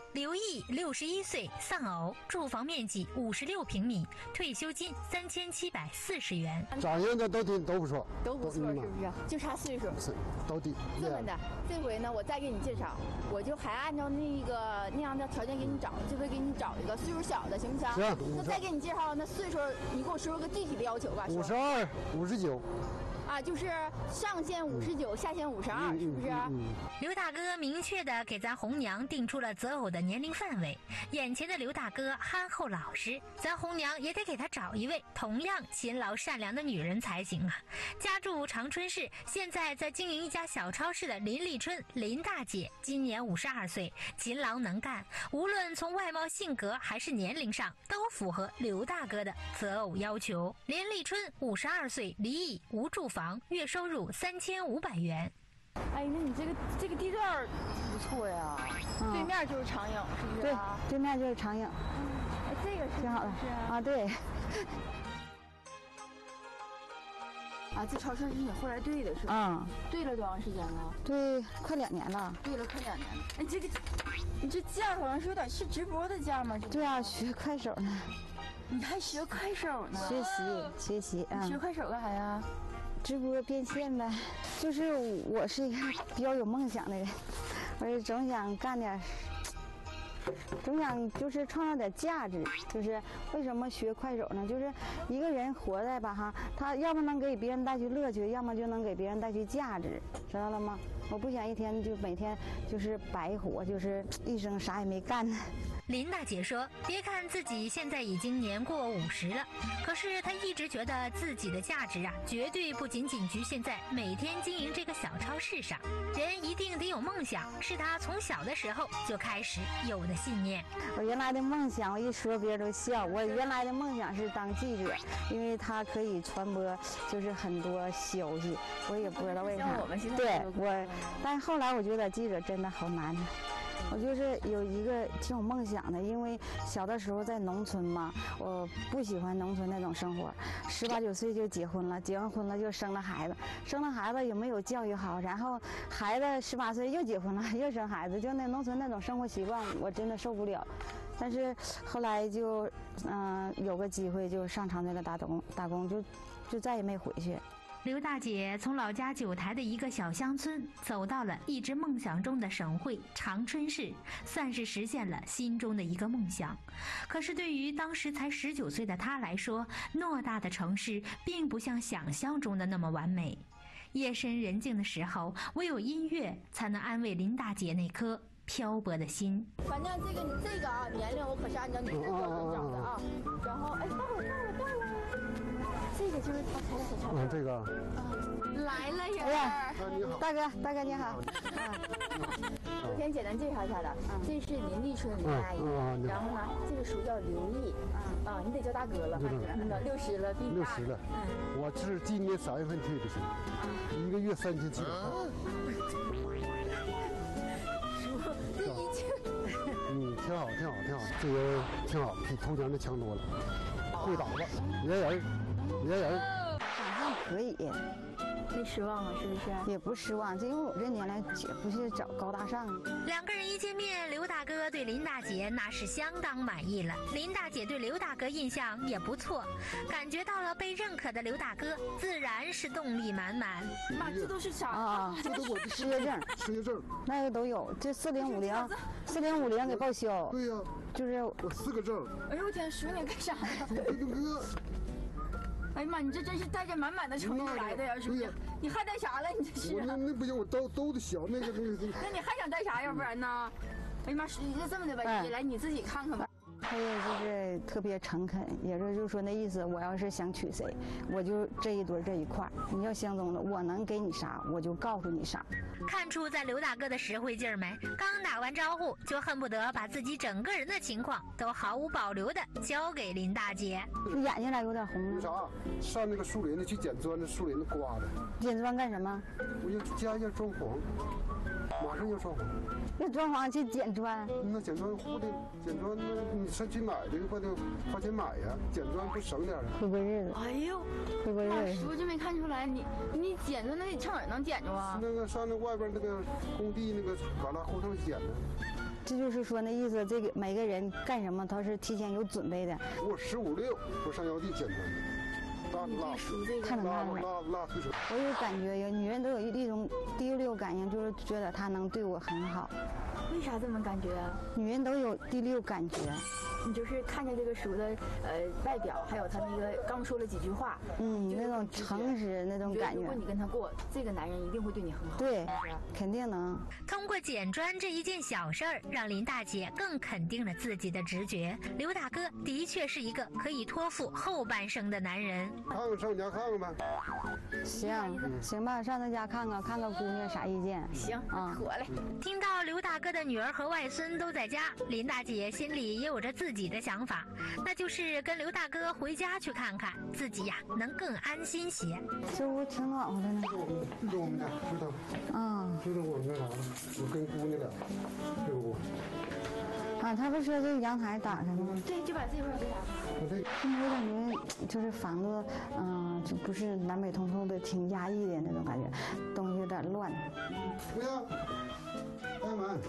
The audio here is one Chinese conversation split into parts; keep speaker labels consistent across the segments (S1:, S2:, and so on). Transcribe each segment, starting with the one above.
S1: 刘毅61岁，丧偶，住房面积56平米，退休金3740元。
S2: 长相的都不错，
S3: 都不错，是不是？就差岁数，
S2: 都低。
S3: 这么的，这回呢，我再给你介绍，我就还按照那样的条件给你找，这回给你找一个岁数小的，行不行？
S2: 行。
S3: 那再给你介绍，那岁数你给我说说个具体的要求吧。
S2: 52、59。
S3: 啊，就是上限59，下限52，是不是？
S1: 刘大哥明确地给咱红娘定出了择偶的年龄范围。眼前的刘大哥憨厚老实，咱红娘也得给他找一位同样勤劳善良的女人才行啊。家住长春市，现在在经营一家小超市的林立春林大姐，今年52岁，勤劳能干，无论从外貌、性格还是年龄上，都符合刘大哥的择偶要求。林立春52岁，离异，无住房，月收入3500元。
S3: 哎，那你这个地段不错呀，对面就是长影，是不是啊？
S4: 对，对面就是长影。
S3: 哎，这个是
S4: 挺好的啊，对。
S3: 啊，这超市是你后来对的，是吧？对了多长时间了？
S4: 对，快2年了。
S3: 对了，快2年了。哎，你这价好像是有点是直播的价吗？
S4: 对啊，学快手呢。
S3: 你还学快手呢？
S4: 学习啊！
S3: 你学快手干啥呀？
S4: 直播变现呗。就是我是一个比较有梦想的人，我就总想干点，总想就是创造点价值。就是为什么学快手呢？就是一个人活在吧哈，他要么能给别人带去乐趣，要么就能给别人带去价值，知道了吗？我不想一天就每天就是白活，就是一生啥也没干。
S1: 林大姐说，别看自己现在已经年过50了，可是她一直觉得自己的价值啊，绝对不仅仅局限在每天经营这个小超市上。人一定得有梦想，是她从小的时候就开始有的信念。
S4: 我原来的梦想，我一说别人都笑。我原来的梦想是当记者，因为它可以传播就是很多消息。我也不知道为啥。对我，但是后来我觉得记者真的好难。我就是有一个挺有梦想的，因为小的时候在农村嘛，我不喜欢农村那种生活。18、19岁就结婚了，结完婚了就生了孩子，生了孩子也没有教育好，然后孩子18岁又结婚了，又生孩子，就那农村那种生活习惯，我真的受不了。但是后来就有个机会就上厂队了打工，就再也没回去。
S1: 刘大姐从老家九台的一个小乡村走到了一直梦想中的省会长春市，算是实现了心中的一个梦想。可是对于当时才19岁的她来说，偌大的城市并不像想象中的那么完美。夜深人静的时候，唯有音乐才能安慰林大姐那颗漂泊的心。
S3: 反正这个啊，年龄我可是按照你的标准找的啊。然后哎，到了。这个就是他开的小超市。
S2: 这个。
S3: 来了人。
S4: 哎呀，大哥你好。
S3: 我先简单介绍一下的，这是林立春林阿姨，然后呢，这个叔叫刘毅，你得叫大哥了，60了，比你大。60了。
S2: 我是今年3月份退的休，1个月3700。
S3: 叔，这已经。
S2: 挺好，这个挺好，比头年的强多了。会打扮，圆人，
S4: 长相可以。
S3: 没失望啊，是不是？
S4: 也不失望，因为我这年龄也不是找高大上。
S1: 2个人一见面，刘大哥对林大姐那是相当满意了，林大姐对刘大哥印象也不错，感觉到了被认可的刘大哥自然是动力满满。
S3: 妈，这都是啥
S4: 啊？
S2: 这都我的
S4: 失业证，那个都有，这4050给报销。
S2: 对呀，
S4: 就是
S2: 我4个证。
S3: 哎呦我天，说你干啥呀？
S2: 哥。
S3: 哎呀妈，你这真是带着满满的诚意来的呀，是不是？你还带啥了？你这是？
S2: 那不行，我兜的小那个。
S3: 那你还想带啥？要不然呢？哎呀妈，那这么的吧，来你自己看看吧。
S4: 他也就是特别诚恳，也就是说那意思，我要是想娶谁，我就这一堆这一块，你要相中了，我能给你啥，我就告诉你啥。
S1: 看出在刘大哥的实惠劲儿没？刚打完招呼，就恨不得把自己整个人的情况都毫无保留的交给林大姐。
S4: 眼睛俩有点红。
S2: 有啥？上那个树林子去捡砖，那树林子刮的。
S4: 捡砖干什么？
S2: 我要家要装潢。 马上要装潢。
S4: 要装潢去捡砖？
S2: 那捡砖糊的，捡砖那你上去买这个不得花钱买呀？捡砖不省点
S4: 会过日子。
S3: 哎呦，
S4: 会过日子。
S3: 叔就没看出来，你捡砖那你上哪儿能捡着啊？
S2: 那个上那外边那个工地那个旮旯胡同捡的。
S4: 这就是说那意思，这个每个人干什么都是提前有准备的。
S2: 我15、16，我上窑地捡砖的。
S4: 看着看着，我有感觉，女人都有一种第六感应，就是觉得他能对我很好。
S3: 为啥这么感觉啊？
S4: 女人都有第六感觉。
S3: 你就是看着这个叔的外表，还有他那个刚说了几句话，
S4: 那种诚实那种感觉。
S3: 如果你跟他过，这个男人一定会对你很好。
S4: 对，肯定能。
S1: 通过捡砖这一件小事儿，让林大姐更肯定了自己的直觉。刘大哥的确是一个可以托付后半生的男人。
S2: 看看上我家看看呗。
S4: 行吧，上他家看看姑娘啥意见。
S3: 行，妥了。
S1: 听到刘大哥的女儿和外孙都在家，林大姐心里也有着自己的想法，那就是跟刘大哥回家去看看，自己呀能更安心些。
S4: 这屋挺暖和的呢。
S2: 知道我们俩知道。知道我们干啥了？我跟姑娘俩，这个屋。
S4: 他不是说这个阳台打开吗？
S3: 对，就把这块给打。
S4: 我感觉就是房子，就不是南北通透的，挺压抑的那种感觉，东西有点乱。
S2: 不要，开门。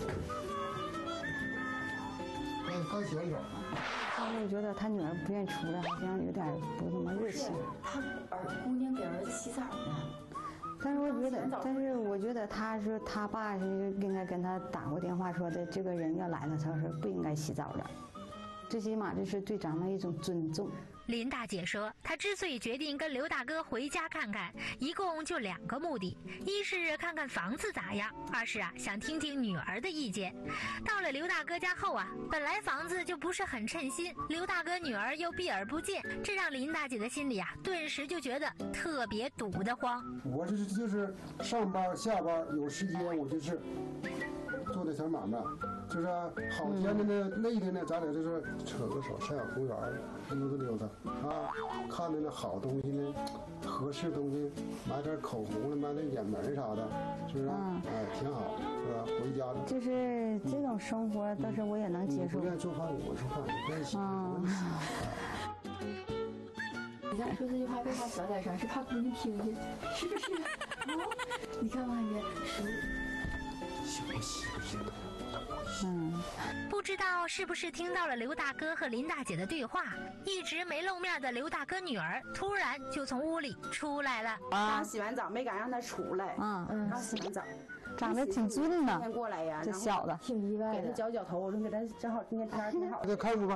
S2: 刚洗完澡。
S4: 我觉得他女儿不愿意出来，好像有点不那么热情。
S3: 他姑娘给儿子洗澡呢。
S4: 但是我觉得他说他爸是应该跟他打过电话说的，这个人要来了，他说不应该洗澡的，最起码这是对咱们一种尊重。
S1: 林大姐说，她之所以决定跟刘大哥回家看看，一共就2个目的：一是看看房子咋样，二是想听听女儿的意见。到了刘大哥家后本来房子就不是很称心，刘大哥女儿又避而不见，这让林大姐的心里顿时就觉得特别堵得慌。
S2: 我这就是上班下班有时间，我就是做点小买卖，就是好天的呢，那一天呢，咱俩就是扯个手上小公园溜达溜达看着那好东西呢，合适东西，买点口红了，买点眼眉啥的，是不是？挺好，是吧？回家的。
S4: 就是这种生活，倒是我也能接受。
S2: 你不愿意做饭，我做饭；你不愿意洗，我洗。
S3: 你刚才说这句话为啥小点声？是怕姑娘听见，是不是？你看看人叔。
S1: 不知道是不是听到了刘大哥和林大姐的对话，一直没露面的刘大哥女儿突然就从屋里出来了。
S5: 刚洗完澡没敢让她出来。刚洗完澡，
S4: 长得挺俊的。今
S5: 天过来呀，
S4: 这小子
S3: 挺意外的。
S5: 给他浇浇头，我说给他正好今天天挺好。
S2: 再看看吧。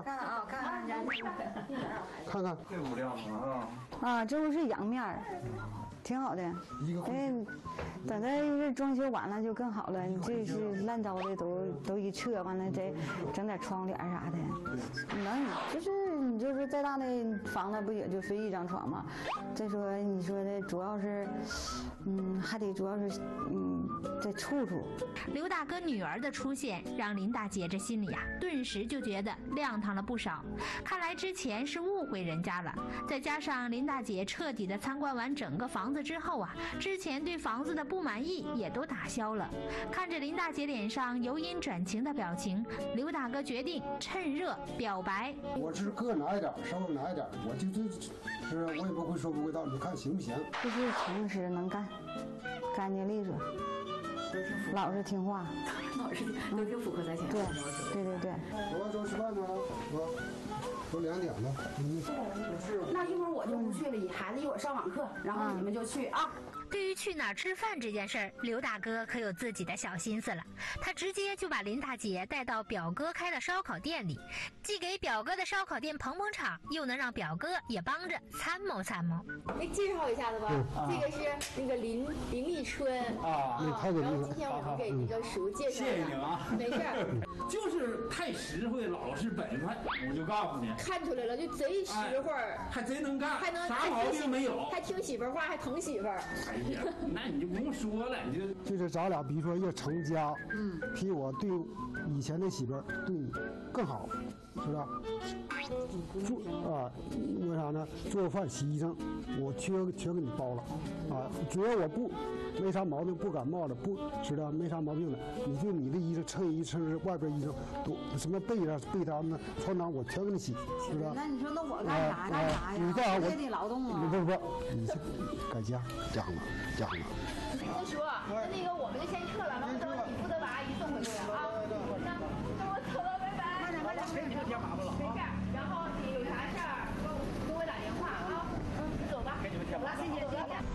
S2: 看看。
S6: 这屋亮吗？
S4: 这屋是阳面。挺好的，等这装修完了就更好了。你这是烂糟的都一撤，完了再整点窗帘啥的，你就是再大的房子不也就睡一张床吗？再说你说的主要是，还得主要是再处。
S1: 刘大哥女儿的出现让林大姐这心里顿时就觉得亮堂了不少。看来之前是误会人家了，再加上林大姐彻底的参观完整个房子之后之前对房子的不满意也都打消了。看着林大姐脸上由阴转晴的表情，刘大哥决定趁热表白。
S2: 我是个哪一点，稍微哪一点，我也不会说不会道，你看行不行？
S4: 就是诚实能干，干净利索，老实听话，
S3: 都挺符合咱现在的要求。
S4: 对。
S2: 我走吃饭呢，都2点了。
S5: 那一会儿我就不去了，孩子一会儿上网课，然后你们就去啊。
S1: 对于去哪儿吃饭这件事儿，刘大哥可有自己的小心思了。他直接就把林大姐带到表哥开的烧烤店里，既给表哥的烧烤店捧场，又能让表哥也帮着参谋参谋。
S3: 介绍一下子吧，这个是那个林立春然后今天我们给这个叔介绍。
S6: 谢谢你啊，
S3: 没事儿，
S6: 就是太实惠，老实本分，我就告诉你，
S3: 看出来了，就贼实惠，
S6: 还贼能干，
S3: 还能
S6: 啥毛病没有，
S3: 还听媳妇话，还疼媳妇儿。
S6: 哎呀，那你就不用说了，
S2: 就是咱俩，比如说要成家，比我对以前的媳妇儿对你更好， 是吧？那啥呢？做饭、洗衣裳，我全给你包了，啊，只要我不没啥毛病，不感冒的，不知道没啥毛病的，你的衣裳、衬衣、衬衫、外边衣裳都什么被单子、床单，我全给你洗，是吧？
S4: 那你说那我干啥呀？
S2: 你干啥？我
S4: 也得劳动啊。
S2: 不，你改嫁，嫁了。
S3: 那叔，那个我们就先撤了，完之后你负责把阿姨送回去啊。那我走了，拜拜。慢点。没事，然后你有啥事儿给我打电话啊。你走吧。走了，谢谢。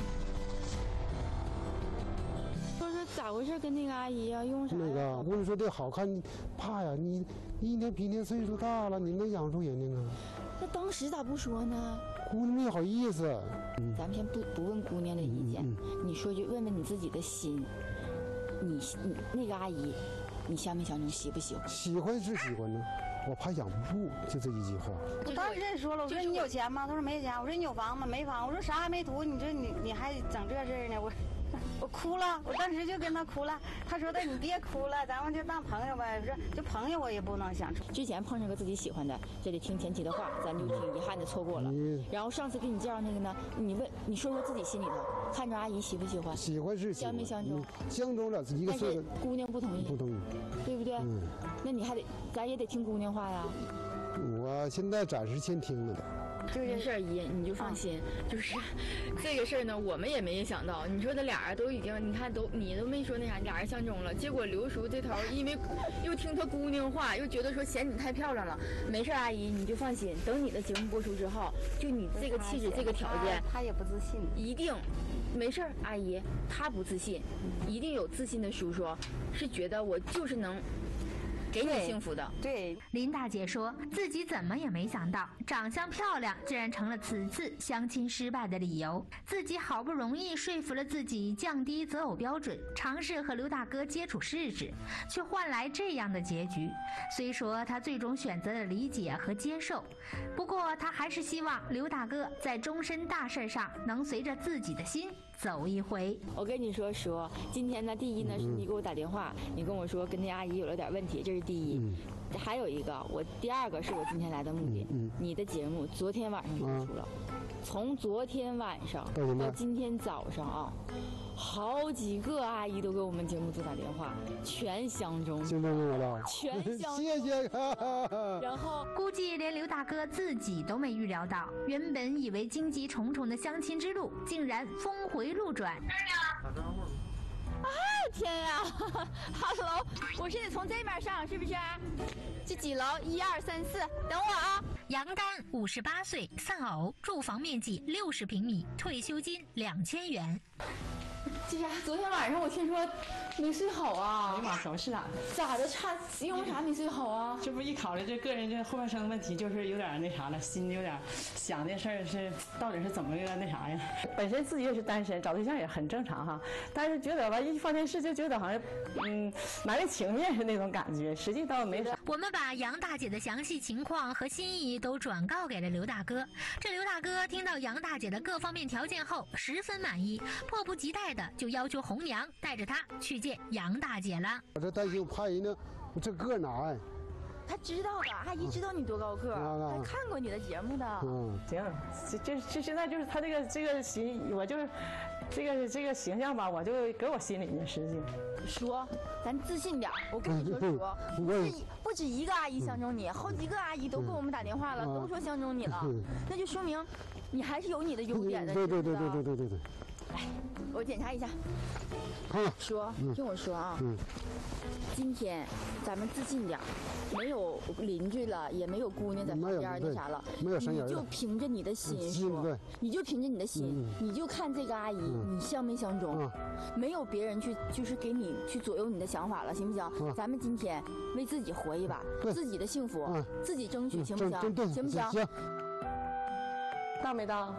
S7: 说咋回事？跟那个阿姨呀，用啥？
S2: 那个，我跟你说这好看，你怕呀？你一年比一年岁数大了，你能养出人家啊？
S7: 那当时咋不说呢？
S2: 姑娘没好意思。
S7: 咱们先不问姑娘的意见，你说句问问你自己的心，你那个阿姨，你相没相中，喜不喜欢？
S2: 喜欢是喜欢呢，我怕养不住，就这一句话。
S4: 我当时也说了，我说你有钱吗？他说没钱。我说你有房吗？没房。我说啥还没图，你说你还整这事儿呢？我哭了，我当时就跟他哭了。他说的你别哭了，咱们就当朋友呗。我说这朋友我也不能相处。
S7: 之前碰上个自己喜欢的，就得听前妻的话，咱就挺遗憾的错过了。然后上次跟你介绍那个呢，你说说自己心里头，看着阿姨喜不喜欢？
S2: 喜欢是喜欢。
S7: 相没相中？
S2: 相中了，一个岁数。
S7: 姑娘不同意。
S2: 不同意。
S7: 对不对？那你还得，咱也得听姑娘话呀。
S2: 我现在暂时先听着的。
S7: 就这事儿，姨你就放心，就是这个事儿呢，我们也没想到。你说那俩人都已经，你看你都没说那啥，俩人相中了，结果刘叔这头因为又听他姑娘话，又觉得说嫌你太漂亮了，没事，阿姨你就放心，等你的节目播出之后，就你这个气质、这个条件，
S4: 他也不自信，
S7: 一定没事，阿姨他不自信，一定有自信的叔叔是觉得我就是能给你幸福的。
S4: 对，
S1: 林大姐说自己怎么也没想到，长相漂亮竟然成了此次相亲失败的理由。自己好不容易说服了自己降低择偶标准，尝试和刘大哥接触试试，却换来这样的结局。虽说她最终选择了理解和接受，不过她还是希望刘大哥在终身大事上能随着自己的心走一回。
S7: 我跟你说，今天呢，第一呢是你给我打电话，你跟我说跟那阿姨有了点问题，这是第一。还有一个，第二个是我今天来的目的。你的节目昨天晚上播出了，从昨天晚上到今天早上啊，好几个阿姨都给我们节目组打电话，全相中，
S2: 相中我了，
S7: 全相中。
S2: 谢谢。
S7: 然后
S1: 估计连刘大哥自己都没预料到，原本以为荆棘重重的相亲之路，竟然峰回路转。
S6: 打招呼。
S7: 天呀，Hello， 我是得从这边上，是不是？这几楼？1、2、3、4，等我啊。
S1: 杨丹58岁，丧偶，住房面积60平米，退休金2000元。
S7: 这啥？昨天晚上我听说没睡好啊！
S8: 哎呀妈，什么事啊？
S7: 咋的？因为啥没睡好啊？
S8: 这不一考虑这个人这后半生的问题，就是有点那啥了，心里有点想这事儿是到底是怎么个那啥呀？本身自己也是单身，找对象也很正常哈，但是觉得吧，一放电视就觉得好像难为情面是那种感觉，实际倒没啥。
S1: 我们把杨大姐的详细情况和心意都转告给了刘大哥。这刘大哥听到杨大姐的各方面条件后，十分满意，迫不及待的就要求红娘带着他去见杨大姐了。
S2: 我这担心，我怕人家我这个哪呀？
S7: 他知道的，阿姨知道你多高个，他看过你的节目的。
S8: 行，这现在就是他这个形，我就是这个形象吧，我就搁我心里呢，实际。
S7: 说，咱自信点。我跟你说，不止一个阿姨相中你，好几个阿姨都给我们打电话了，都说相中你了，那就说明你还是有你的优点的。
S2: 对。
S7: 来，我检查一下。说，听我说啊。今天咱们自信点，没有邻居了，也没有姑娘在旁边那啥了，
S2: 没有声音，
S7: 你就凭着你的心说，你就凭着你的心，你就看这个阿姨，你相没相中，没有别人去就是给你去左右你的想法了，行不行？咱们今天为自己活一把，自己的幸福自己争取，行不行？行不行？
S8: 到没到？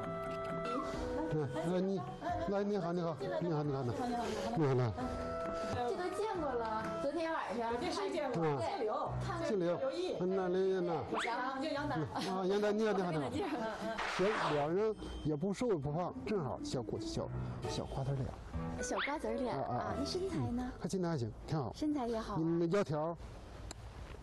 S2: 你好。
S7: 这都见过了，昨天晚上
S8: 这是见过，
S2: 姓刘，那刘呢？
S7: 叫杨丹
S2: 啊，杨丹，你好。行，两人也不瘦也不胖，正好小瓜子脸。
S7: 小瓜子脸啊，那身材呢？
S2: 身材还行，挺好。
S7: 身材也好。
S2: 那腰条，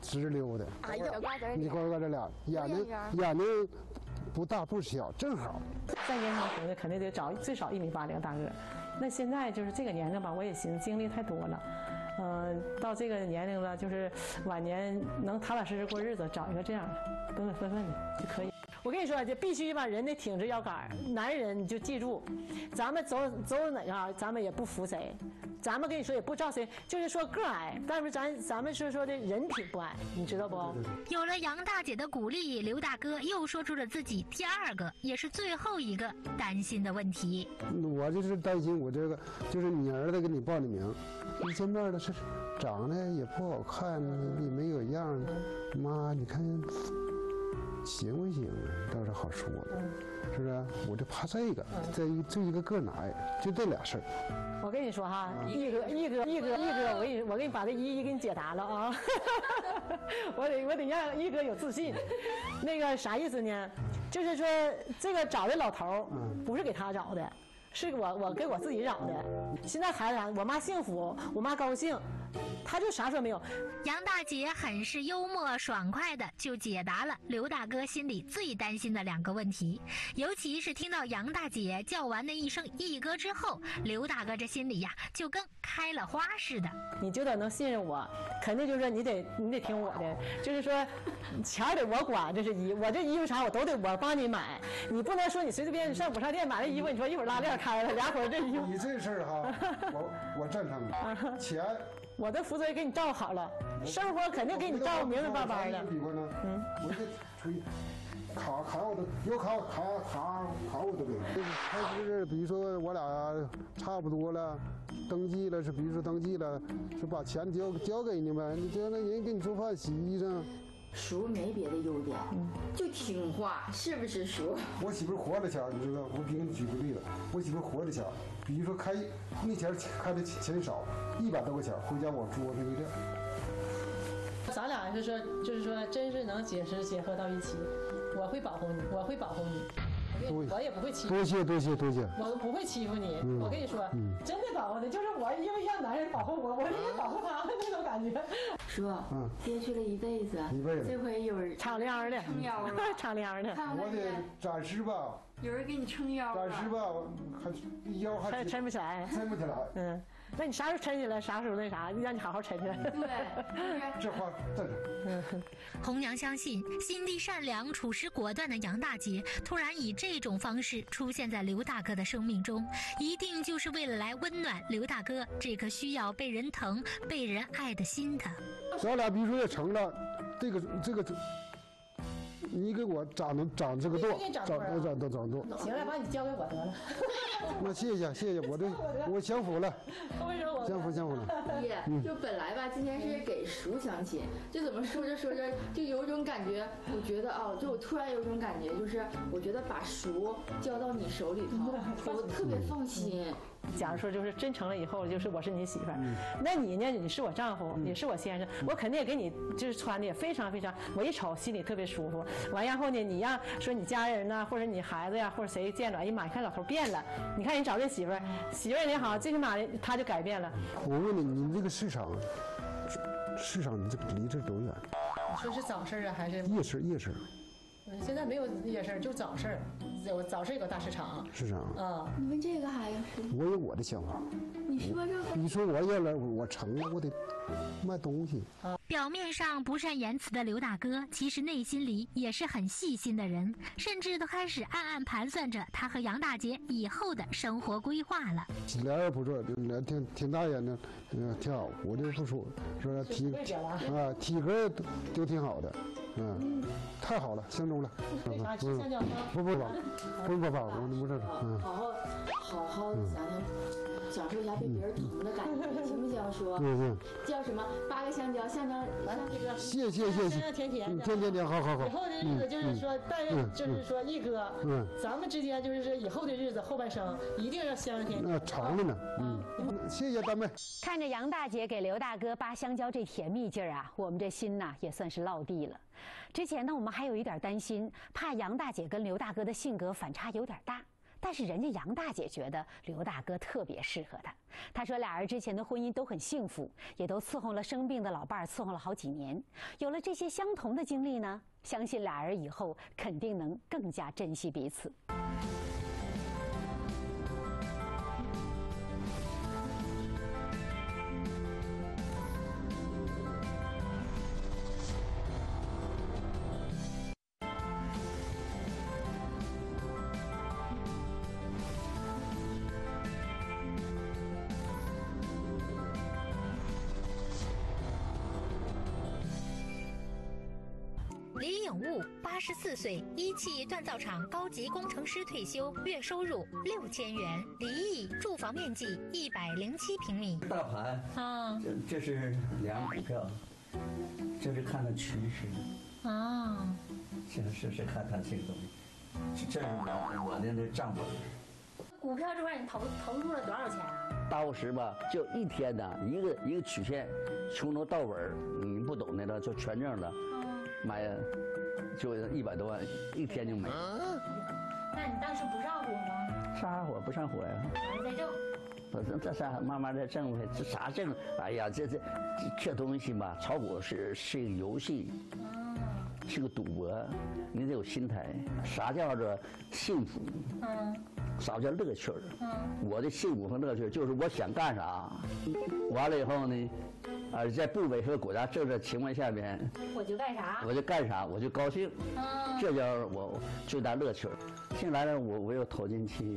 S2: 直溜的。
S7: 哎呀，
S2: 你呱呱这俩眼睛不大不小，正好。
S8: 再年轻的时候肯定得找最少1.80米的大个。那现在就是这个年龄吧，我也行，经历太多了。到这个年龄了，就是晚年能踏踏实实过日子，找一个这样的，本本分分的就可以。我跟你说，就必须把人得挺直腰杆。男人你就记住，咱们走哪样，咱们也不服谁。咱们跟你说也不照谁，就是说个矮，但是咱们说的人品不矮，你知道不？
S1: 有了杨大姐的鼓励，刘大哥又说出了自己第2个，也是最后一个担心的问题。
S2: 我就是担心我这个，就是你儿子给你报的名，一见面了是长得也不好看，也没有样，妈，你看行不行啊？倒是好说的，是不是？我就怕这个，再一个个矮，就这俩事儿。
S8: 我跟你说哈，一哥，我给你把这一给你解答了啊！我得让一哥有自信。那个啥意思呢？就是说这个找的老头不是给他找的，是我给我自己找的。现在孩子啥，我妈幸福，我妈高兴。他就啥事没有。
S1: 杨大姐很是幽默爽快的就解答了刘大哥心里最担心的2个问题，尤其是听到杨大姐叫完那一声一哥之后，刘大哥这心里呀就跟开了花似的。
S8: 你就得能信任我，肯定就是说你得听我的，就是说钱得我管，这是我这衣服啥我都得我帮你买，你不能说你随随便上五商店买了衣服，你说一会儿拉链开了，俩会儿这衣服。
S2: 你这事儿哈，我赞成你，钱。
S8: 我的负责给你照顾好了，生活肯定给你照顾明明白白的。
S2: 我这出去卡我都有卡我都给。他是比如说我俩差不多了，登记了是，比如说登记了是把钱交给你们，你叫那人给你做饭洗衣裳。
S7: 叔没别的优点，就听话，是不是叔？
S2: 我媳妇活着钱，你知道，我给你举个例子，我媳妇活着钱，比如说那钱开的钱少，100多块钱，回家往桌上一撂。
S8: 咱俩就是说，真是能结合到一起，我会保护你，我会保护你。我也不会欺负你。
S2: 多谢。
S8: 我不会欺负你。我跟你说，真的保护你，就是我因为让男人保护我，我也保护他的那种感觉。
S7: 叔，憋屈了一辈子，这回有人
S8: 敞亮的，
S7: 撑腰了，
S8: 敞亮的。
S2: 我得暂时吧。
S7: 有人给你撑腰了。
S2: 暂时吧，腰还
S8: 撑不起来。
S2: 撑不起来。
S8: 那你啥时候抻起来，啥时候那啥，让你好好抻抻。
S7: 对，
S2: 这话赞成。
S1: 红娘相信，心地善良、处事果断的杨大姐突然以这种方式出现在刘大哥的生命中，一定就是为了来温暖刘大哥这颗需要被人疼、被人爱的心的。
S2: 咱俩比如说也成了，这个。你给我长这个垛，长垛。
S8: 行了，把你交给我得了。
S2: 那谢谢，我享福了，享福了。
S7: 爹，就本来吧，今天是给叔相亲，就怎么说着就有种感觉，我觉得就我突然有种感觉，就是我觉得把叔交到你手里头，我特别放心。
S8: 假如说就是真成了以后，就是我是你媳妇儿，那你呢？你是我丈夫，你是我先生，我肯定也给你就是穿的也非常非常，我一瞅心里特别舒服。完然后呢，你让说你家人呐，或者你孩子呀，或者谁见着，哎呀妈，你看老头变了，你看你找这媳妇儿也好，最起码他就改变了。
S2: 我问你，你这个市场你这离这多远？
S8: 你说是早市啊，还是
S2: 夜市？
S8: 现在没有夜市，就早市，早市有个大市场。
S2: 市场
S7: 啊，你问这个还有是？
S2: 我有我的想法。
S7: 你说这个？
S2: 你说我要来，我成了，我得卖东西。
S1: 表面上不善言辞的刘大哥，其实内心里也是很细心的人，甚至都开始暗暗盘算着他和杨大姐以后的生活规划了。
S2: 俩人不错，挺大眼的，挺好。我就不说体格都挺好的，太好了，相中了。
S8: 吃香蕉吗？
S2: 不，我这
S7: 好好的享受一下被别人疼的感觉，行不行？叔，叫什么？8个香蕉，像这个。
S2: 谢，甜，好。
S8: 以后的日子就是说，但是就是说，一哥，咱们之间就是以后的日子，后半生一定要香甜。
S2: 那长着呢，谢谢大妹。
S9: 看着杨大姐给刘大哥扒香蕉这甜蜜劲儿啊，我们这心呐也算是落地了。之前呢，我们还有一点担心，怕杨大姐跟刘大哥的性格反差有点大。 但是人家杨大姐觉得刘大哥特别适合她。她说俩人之前的婚姻都很幸福，也都伺候了生病的老伴儿，伺候了好几年。有了这些相同的经历呢，相信俩人以后肯定能更加珍惜彼此。
S1: 李颖悟84岁，一汽锻造厂高级工程师退休，月收入6000元。离异，住房面积107平米。
S10: 大盘啊，这是量股票，这是看它趋势啊，是看它这个东西。这是我的那账本。
S1: 股票这块你投入了多少钱啊？
S10: 大50吧，就一天的一个曲线，从头到尾，你不懂的了就全挣了。买就100多万，一天就没。
S1: 那你当时不上火吗？
S10: 上火不上火呀？
S1: 再挣。
S10: 不是，这啥慢慢再挣呗，这啥挣？哎呀，这东西吧，炒股是一个游戏，是个赌博，你得有心态。啥叫做幸福？啥叫乐趣？我的幸福和乐趣就是我想干啥，完了以后呢，在不违和国家政策情况下面，
S1: 我就干啥，
S10: 我就高兴，这叫我最大乐趣。进来了，我又投进去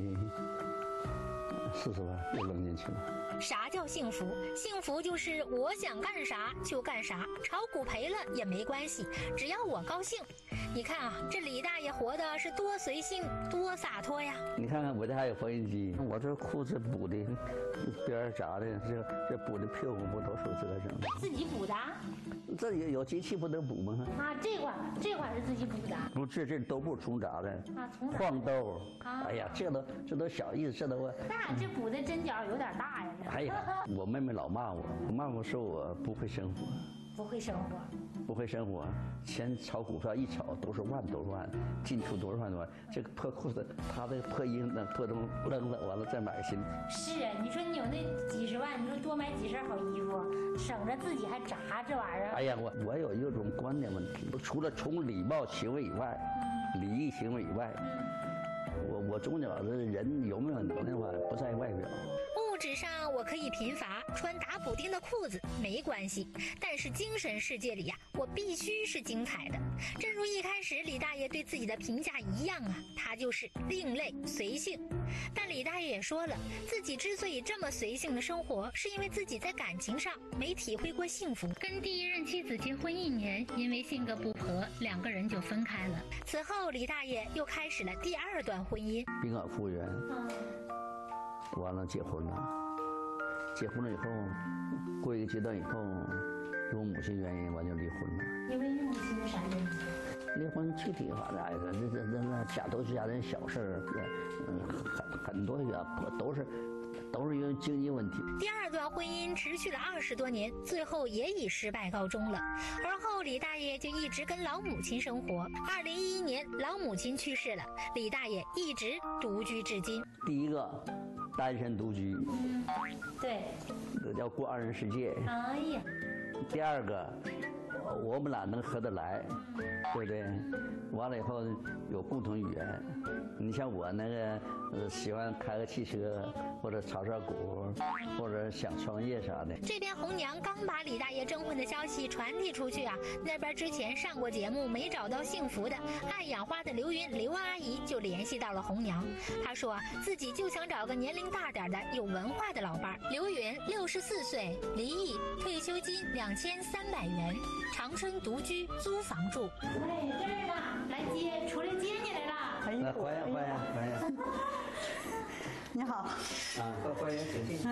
S10: 40万，又扔进去了。
S1: 啥叫幸福？幸福就是我想干啥就干啥，炒股赔了也没关系，只要我高兴。你看啊，这李大爷活的是多随性多洒脱呀！
S10: 你看看我这还有缝纫机，我这裤子补的边扎的，这补的屁股不都是这个整的？
S1: 自己补的？
S10: 这有机器不能补吗？
S1: 啊，这块是自己补的？
S10: 不，这都不重扎的啊，黄豆。哎呀，这都小意思，这都。
S1: 那这补的针脚有点大呀！
S10: 哎呀，我妹妹老骂我说我不会生活。不会生活，钱炒股票一炒都是万多万，进出多少万多万。这个破裤子，他的破衣服那破东扔了，完了再买个新。
S1: 是啊，你说你有那几十万，你说多买几身好衣服，省着自己还扎这玩意儿。
S10: 哎呀，我有一种观念问题，除了从礼貌行为以外，礼仪行为以外，我终究这人有没有能耐的话，不在外表。
S1: 物质上我可以贫乏，穿打补丁的裤子没关系，但是精神世界里呀，我必须是精彩的。正如一开始李大爷对自己的评价一样啊，他就是另类随性。但李大爷也说了，自己之所以这么随性的生活，是因为自己在感情上没体会过幸福。跟第一任妻子结婚1年，因为性格不合，2个人就分开了。此后李大爷又开始了第2段婚姻，
S10: 宾馆服务员。完了结婚了，结婚了以后，过一个阶段以后，因为母亲原因，完就离婚了。
S1: 因为母亲的啥原因？
S10: 离婚具体反正这都是家人小事儿，很多都是因为经济问题。
S1: 第2段婚姻持续了20多年，最后也以失败告终了。而后李大爷就一直跟老母亲生活。2011年老母亲去世了，李大爷一直独居至今。
S10: 第一个单身独居，
S1: 对，
S10: 这叫过2人世界。
S1: 哎呀，
S10: 第2个，我们俩能合得来，对不对？完了以后有共同语言。你像我那个喜欢开个汽车，或者炒股，或者想创业啥的。
S1: 这边红娘刚把李大爷征婚的消息传递出去啊，那边之前上过节目没找到幸福的爱养花的刘云刘阿姨就联系到了红娘。她说自己就想找个年龄大点的有文化的老伴儿。刘云64岁，离异，退休金2300元，长春独居，租房住。喂，这儿呢，出来接你来了。
S10: 欢迎。
S4: 你好。
S10: 欢迎请进。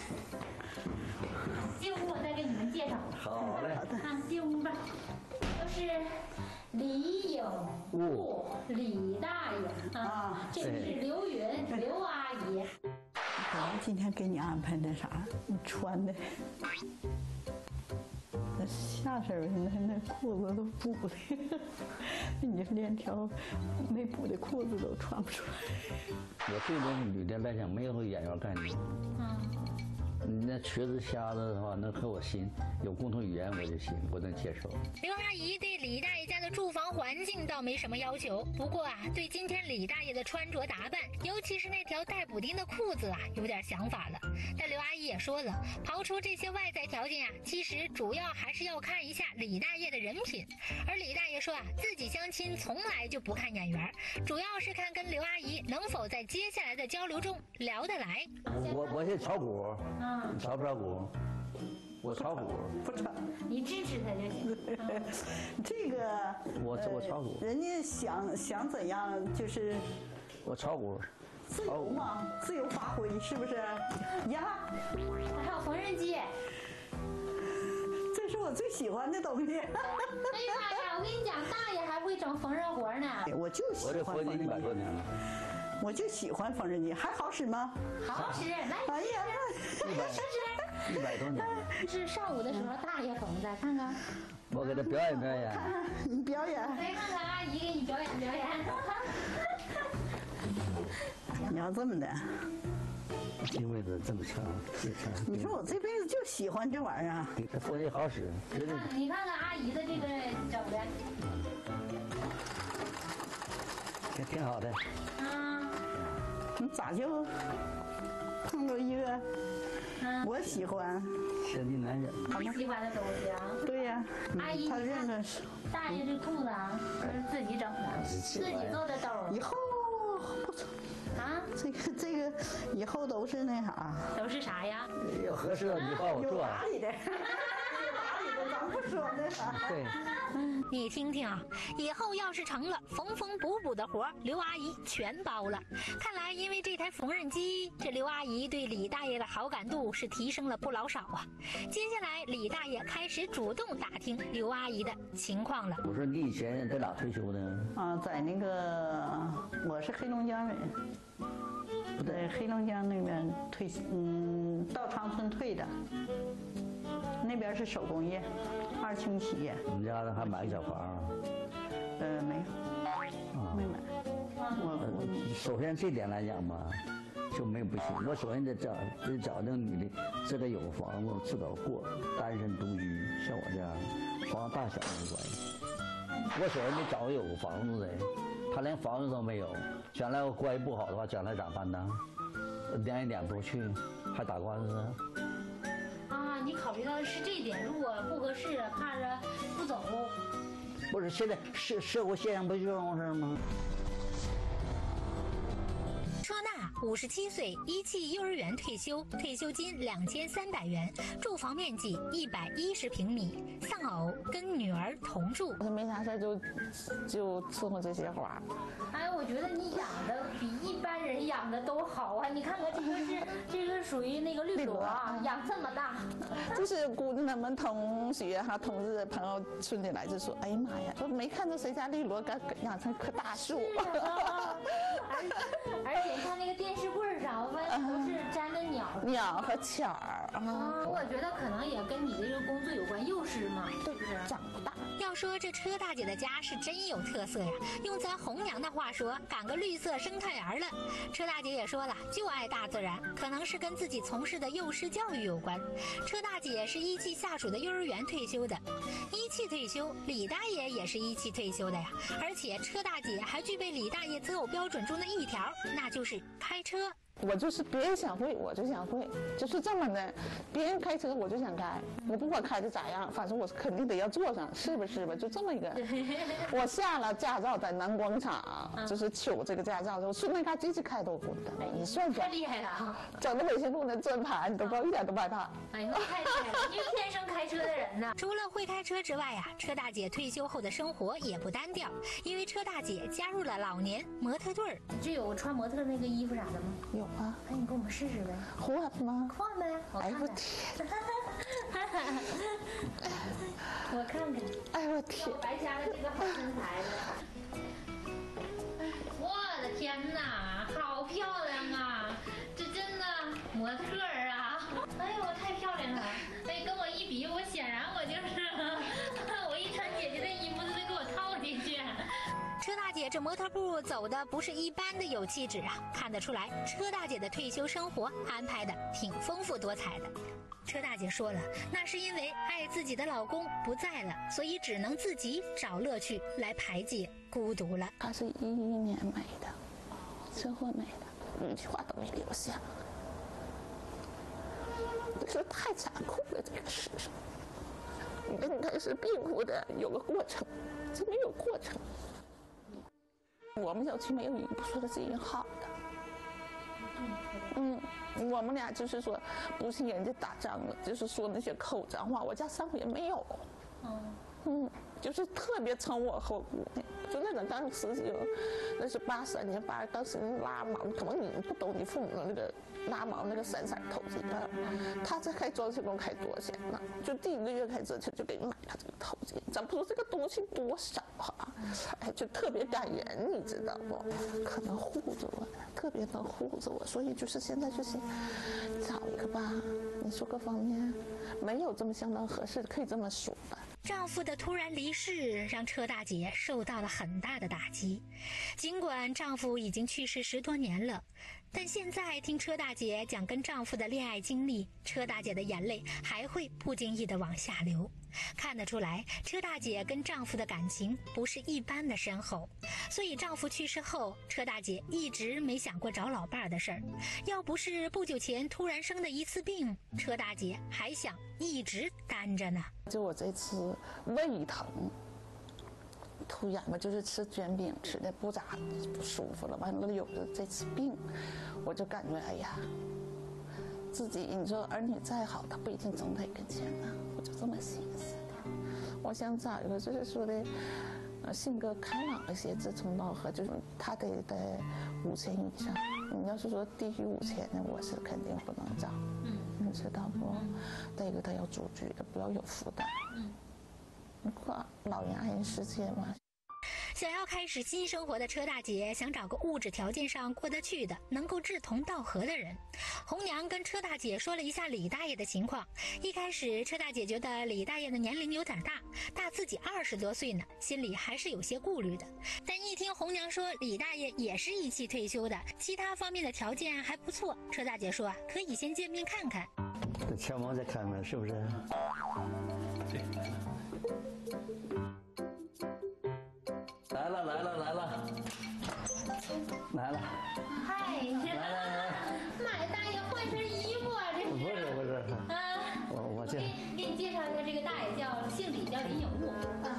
S1: 进屋我再给你们介绍。
S10: 好嘞。
S1: 看进屋吧，都是李颖悟、李大爷啊，这是刘云刘阿姨。
S11: 今天给你安排那啥，你穿的。
S8: 下身现在那裤子都补的，你连条没补的裤子都穿不出来。
S10: 我对这女的来讲没有演员概念。你那瘸子瞎子的话，能和我心有共同语言我就行，我能接受。
S1: 刘阿姨对李大爷家的住房环境倒没什么要求，不过啊，对今天李大爷的穿着打扮，尤其是那条带补丁的裤子啊，有点想法了。但刘阿姨也说了，刨除这些外在条件啊，其实主要还是要看一下李大爷的人品。而李大爷说啊，自己相亲从来就不看眼缘，主要是看跟刘阿姨能否在接下来的交流中聊得来。
S10: 我是炒股，你炒不炒股？我炒股，
S8: 不炒，
S1: 你支持他就行。
S8: 这个
S10: 我炒股，
S8: 人家想怎样就是
S10: 我炒股，
S8: 自由嘛，自由发挥是不是？呀，
S1: 还有缝纫机，
S8: 这是我最喜欢的东西。
S1: 哎呀妈呀！我跟你讲，大爷还会整缝纫活呢。
S8: 我就喜欢
S10: 缝纫机100多年了。
S8: 我就喜欢缝纫机，还好使吗？
S1: 好使，来，
S8: 哎呀，
S1: 试试。
S10: 100多年了。
S1: 是上午的时候大爷缝的，看看。
S10: 我给他表演表演。
S8: 你表演。
S1: 来看看阿姨给你表演表演。
S8: 你要这么的。
S10: 这辈子这么强，
S8: 你说我这辈子就喜欢这玩意儿。
S10: 这缝纫好使，
S1: 你看看阿姨的这个整的。
S10: 也挺好的。
S8: 你咋就碰着一个我喜欢
S10: 天地难忍。
S1: 你喜欢的东西啊？
S8: 对呀，
S1: 阿姨，
S8: 他认的是
S1: 大爷这裤子啊，这是自己整的，自己做的兜。
S8: 以后不错
S1: 啊，
S8: 这个以后都是那啥。
S1: 都是啥呀？
S10: 有合适的你帮我做。
S8: 有打理的，有打理的，咱不说那啥。
S10: 对。
S1: 你听听啊，以后要是成了缝缝补补的活，刘阿姨全包了。看来因为这台缝纫机，这刘阿姨对李大爷的好感度是提升了不老少啊。接下来，李大爷开始主动打听刘阿姨的情况了。
S10: 我说你以前在哪退休的？
S8: 啊，在那个我是黑龙江人，在黑龙江那边退，到长春退的。 那边是手工业，2轻企业。
S10: 你们家还买个小房？
S8: 没有，没买。
S10: 我首先这点来讲吧，就没有不行。我首先得找那个女的，自个有个房子，自个儿过，单身独居，像我这样，房子大小没关系。我首先得找个有个房子的，他连房子都没有，将来我关系不好的话，将来咋办呢？撵也撵不出去，还打官司。
S1: 啊，你考虑到的是这一点，如果不合适，怕着不走。
S10: 不是，现在社会现象不就这种事吗？
S1: 车娜57岁，一汽幼儿园退休，退休金2300元，住房面积110平米，丧偶，跟女儿同住。
S11: 没啥事就伺候这些花。
S1: 哎，我觉得你养的比一般人养的都好啊！你看看这个属于那个绿萝啊，养这么大。
S11: 就是姑娘们、同学哈、同事、朋友村里来就说：“哎呀妈呀，都没看到谁家绿萝养成棵大树。”
S1: 而且你看那个电视柜上，我发现都是粘的
S11: 鸟和巧儿啊。
S1: 我觉得可能也跟你的这个工作有关，幼师嘛，是不是？
S11: 长不大。
S1: 要说这车大姐的家是真有特色呀，用咱红娘的话说，赶个绿色生态园了。车大姐也说了，就爱大自然，可能是跟自己从事的幼师教育有关。车大姐是一汽下属的幼儿园退休的，一汽退休，李大爷也是一汽退休的呀。而且车大姐还具备李大爷择偶标准中的一条，那就是开车。
S11: 我就是别人想会，我就想会，就是这么的。别人开车我就想开，我不管开的咋样，反正我肯定得要坐上，是不是吧？就这么一个。我下了驾照，在南广场就是取这个驾照，我顺便开机器开都会的。一算
S1: 太厉害了，
S11: 整个微信路的转盘都一点都不害怕。
S1: 哎呀，太厉害了！因为天生开车的人呢。除了会开车之外呀，车大姐退休后的生活也不单调，因为车大姐加入了老年模特队儿。这有穿模特那个衣服啥的吗？
S11: 有啊。
S1: 哎，你给我们试试呗。
S11: 换吗？
S1: 换呗。
S11: 哎我天！
S1: 我看看。
S11: 哎我天！
S1: 白瞎了这个好身材了。我的天哪，好漂亮啊！这真的模特儿啊！哎呦，我太漂亮了！哎，跟我一比，我显然我就是且这模特步走的不是一般的有气质啊，看得出来车大姐的退休生活安排的挺丰富多彩的。车大姐说了，那是因为爱自己的老公不在了，所以只能自己找乐趣来排解孤独了。
S11: 她是11年没的，车祸没的，一句话都没留下。这是太残酷了，这个世上。应该是病苦的，有个过程，这没有过程。我们小区没有一个不说的是人好的。我们俩就是说，不是人家打仗了，就是说那些口脏话，我家三回也没有。就是特别称我后姑娘，就那种当时就那是83年8月，当时拉毛，可能你不懂你父母那个拉毛那个3色头巾啊，他这开装修工开多少钱呢？就第1个月开这钱就给你买他这个头巾，咱不说这个东西多少哈，哎，就特别感人，你知道不？可能护着我，特别能护着我，所以就是现在就是找一个吧，你说各方面没有这么相当合适的，可以这么说吧。
S1: 丈夫的突然离世让车大姐受到了很大的打击，尽管丈夫已经去世10多年了，但现在听车大姐讲跟丈夫的恋爱经历，车大姐的眼泪还会不经意地往下流。看得出来，车大姐跟丈夫的感情不是一般的深厚，所以丈夫去世后，车大姐一直没想过找老伴儿的事儿。要不是不久前突然生的一次病，车大姐还想一直单着呢。
S11: 就我这次胃疼，突然吧，就是吃卷饼吃的不舒服了，完了有了这次病，我就感觉哎呀，自己你说儿女再好，他不一定总得跟前呢，我就这么寻思的。我想找一个就是说的，性格开朗一些，志同道合，就是他得5000以上。你要是说低于5000的，我是肯定不能找。你知道不？再一个他要独居的，不要有负担。老人爱人世界嘛。
S1: 想要开始新生活的车大姐想找个物质条件上过得去的，能够志同道合的人。红娘跟车大姐说了一下李大爷的情况。一开始车大姐觉得李大爷的年龄有点大自己20多岁呢，心里还是有些顾虑的。但一听红娘说李大爷也是一期退休的，其他方面的条件还不错，车大姐说可以先见面看看。
S10: 这前往再看看是不是？来了！
S1: 嗨，来！妈呀，大爷换身衣服啊！这
S10: 不是啊！我这
S1: 给你介绍一下，这个大爷姓李，叫林有木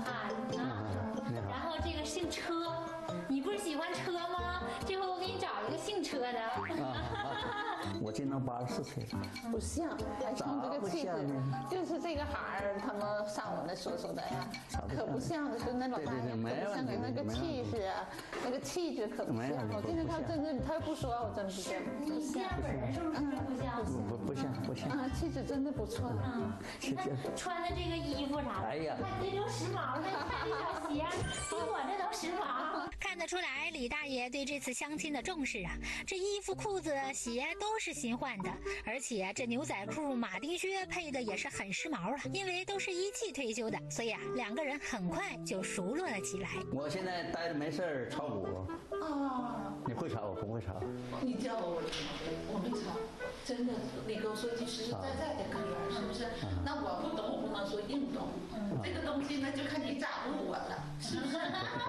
S1: 然后这个姓车，你不是喜欢车吗？这回我给你找一个姓车的。
S10: 我今年84岁了，
S11: 不像，还从这个气质，就是这个孩儿他们上我那说的呀，可不像的，就那老大爷，可不像的那个气势啊，那个气质可不像。我今天他真的，他不说我真不像。
S1: 你见本人是不是不像？
S10: 不像
S11: 啊，气质真的不错。
S1: 你看穿的这个衣服啥的，哎呀，看这都时髦了，看这小鞋，比我这都时髦。看得出来，李大爷对这次相亲的重视啊，这衣服、裤子、鞋都是新换的，而且这牛仔裤、马丁靴配的也是很时髦了。因为都是一汽退休的，所以啊，两个人很快就熟络了起来。
S10: 我现在待着没事儿炒股。你会炒？我不会炒。
S12: 你叫我我没炒，真的。你跟我说句实实在在的嗑，是不是？那我不懂，我不能说硬懂。这个东西呢，就看你咋悟我了，是不是？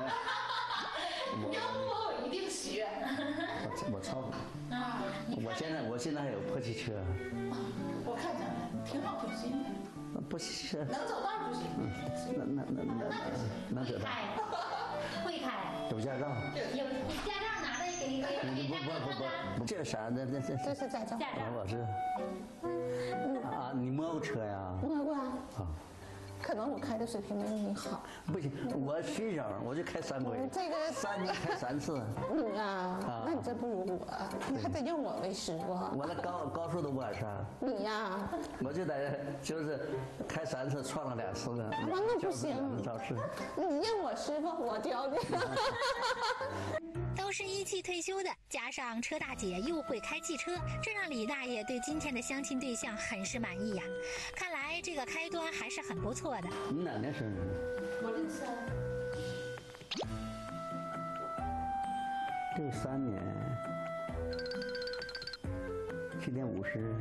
S12: 要不我一定学。
S10: 我炒股。我现在还有破汽车。
S12: 我看着挺好，挺新的。
S10: 不是。
S12: 能走道不行。
S10: 能走道。
S1: 会开。
S10: 有驾照。
S1: 有驾照拿来给
S10: 不，这是啥？
S11: 这是驾照。
S10: 我是。啊，你摸过车呀？
S11: 摸过啊。可能我开的水平没有你好。
S10: 不行，我虚整，我就开3回。
S11: 这个
S10: 3年开3次。
S11: 你啊，那你这不如我，你还得用我为师傅。
S10: 我那高速都不敢上。
S11: 你呀，
S10: 我就就是开3次，撞了2次了。
S11: 那不行，你认我师傅，我教你。
S1: 都是一汽退休的，加上车大姐又会开汽车，这让李大爷对今天的相亲对象很是满意呀。看来这个开端还是很不错的。
S10: 你哪年生日？
S12: 我
S10: 63年，今年50。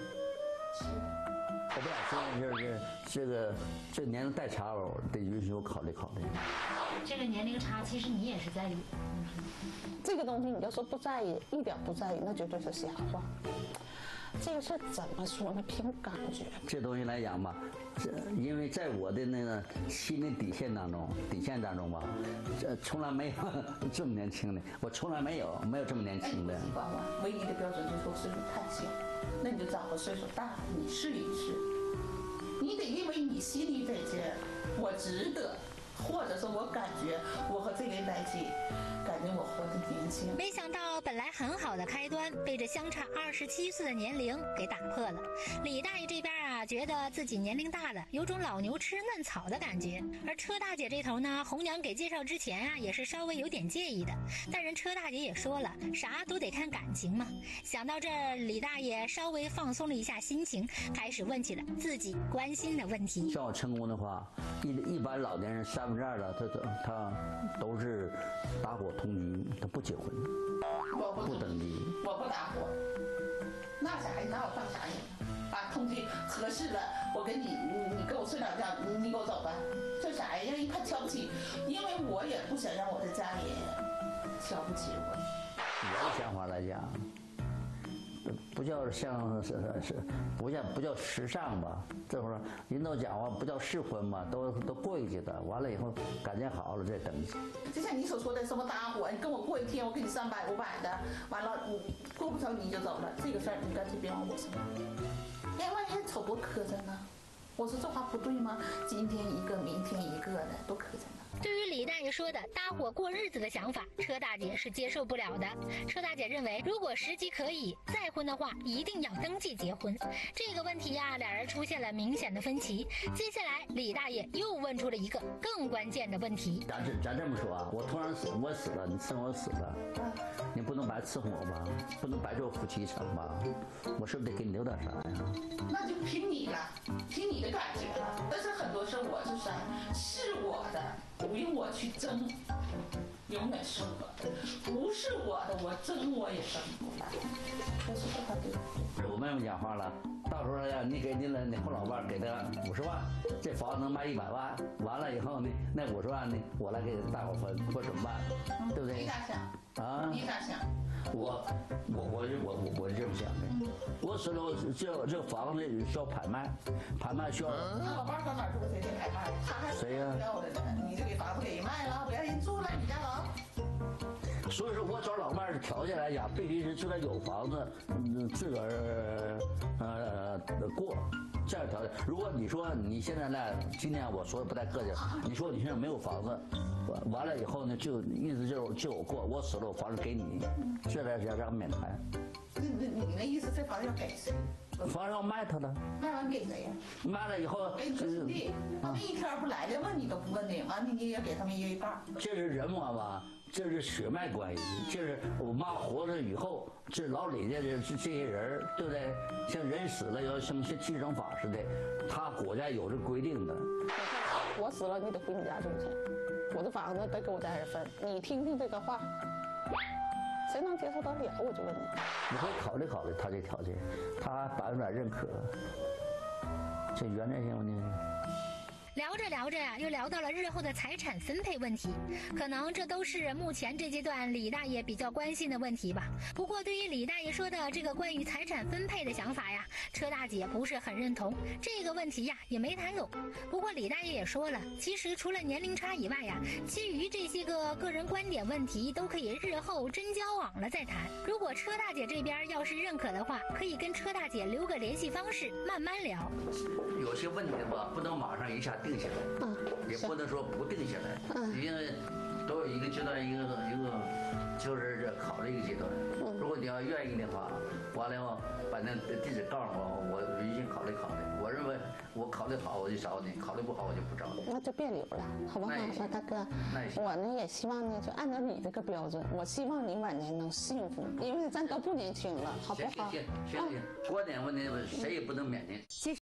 S10: 我不敢说，就是这个年龄代差，我得允许我考虑考虑。
S9: 这个年龄差，其实你也是在意。
S11: 这个东西你要说不在意，一点不在意，那绝对是瞎话。这个事儿怎么说呢？凭感觉。
S10: 这东西来讲吧，因为在我的那个心理底线当中吧，从来没有这么年轻的，我从来没有这么年轻的。
S12: 唯一的标准就是说岁数太小，那你就找个岁数大的，你试一试。你得因为你心里在这儿，我值得，或者说我感觉我和这个人在一起。感觉我活得年轻，
S1: 没想到本来很好的开端被这相差27岁的年龄给打破了。李大爷这边啊，觉得自己年龄大了，有种老牛吃嫩草的感觉。而车大姐这头呢，红娘给介绍之前啊，也是稍微有点介意的。但人车大姐也说了，啥都得看感情嘛。想到这儿，李大爷稍微放松了一下心情，开始问起了自己关心的问题。
S10: 像我成功的话，一般老年人2/3的他都是搭伙同居，他不结婚，不登记。
S12: 我不搭伙，那啥呀？那我干啥呀？啊，同居合适了，我跟你跟我睡两觉，你给我走吧。这啥呀？让人看瞧不起，因为我也不想让我的家里瞧不起我。
S10: 我的想法来讲，不叫像是不叫时尚吧？这会儿人都讲话不叫适婚嘛，都过去的。完了以后感情好了再登记。
S12: 就像你所说的什么搭伙，你跟我过一天，我给你300、500的，完了你过不成你就走了，这个事儿你干脆别往我身上。哎，万一瞅多磕碜呢？我说这话不对吗？今天一个，明天一个的，多磕碜呢。
S1: 对于李大爷说的搭伙过日子的想法，车大姐是接受不了的。车大姐认为，如果时机可以再婚的话，一定要登记结婚。这个问题呀，俩人出现了明显的分歧。接下来，李大爷又问出了一个更关键的问题：
S10: 咱这么说啊，我突然死，我死了，你趁我死了，你不能白伺候我吧？不能白做夫妻成吧？我是不是得给你留点啥呀？
S12: 那就凭你了，凭你的感觉了。但是很多事我是啥，是我的。不用我去争，永远是我的；不是我的，我争我也争不来。我说他对。
S10: 我们讲话了，到时候呀，你给你后老伴给他50万，这房子能卖100万，完了以后呢，那50万呢，我来给大伙分，我怎么办？对不对？
S12: 你咋想？啊？你咋想？
S10: 我是这么想的。我死了，这房子需要拍卖，拍卖需要。
S12: 那老伴上哪住谁给拍卖？他还
S10: 谁呀？
S12: 要的呢？你就给房子给人卖了，不让人住了，你家楼。
S10: 所以说我找老伴儿条件来讲，必须是自个儿有房子，自个儿过这样条件。如果你说你现在来，今天我说的不太客气，你说你现在没有房子，完了以后呢，就意思就我过，我死了我房子给你，这才是让免谈。
S12: 你那意思这房子要给谁？
S10: 房子要卖他了。
S12: 卖完给谁呀？
S10: 卖了以后
S12: 给你兄弟，他们一天不来的问你都不问你，完了你也给他们一半。
S10: 这是人嘛吧？这是血脉关系，这是我妈活着以后，这老李家这些人，对不对？像人死了要像继承法似的，他国家有这规定的。
S11: 我死了，你得回你家住去，我的房子得给我家人分。你听听这个话，谁能接受得了？我就问你。
S10: 你可以考虑考虑他这条件，他100%认可。这原则性问题。
S1: 聊着聊着呀，又聊到了日后的财产分配问题，可能这都是目前这阶段李大爷比较关心的问题吧。不过对于李大爷说的这个关于财产分配的想法呀，车大姐不是很认同，这个问题呀也没谈拢。不过李大爷也说了，其实除了年龄差以外呀，其余这些个人观点问题都可以日后真交往了再谈。如果车大姐这边要是认可的话，可以跟车大姐留个联系方式，慢慢聊。
S10: 有些问题吧，不能马上一下定下来，也不能说不定下来，因为都有一个阶段，一个就是考虑一个阶段。如果你要愿意的话，完了以后把那地址告诉我，我一定考虑考虑。我认为我考虑好我就找你，考虑不好我就不找你。
S11: 那就别留了，好不好？说大哥，我呢也希望呢就按照你这个标准，我希望你晚年能幸福，因为咱都不年轻了，好不好？
S10: 行，观点问题谁也不能勉强。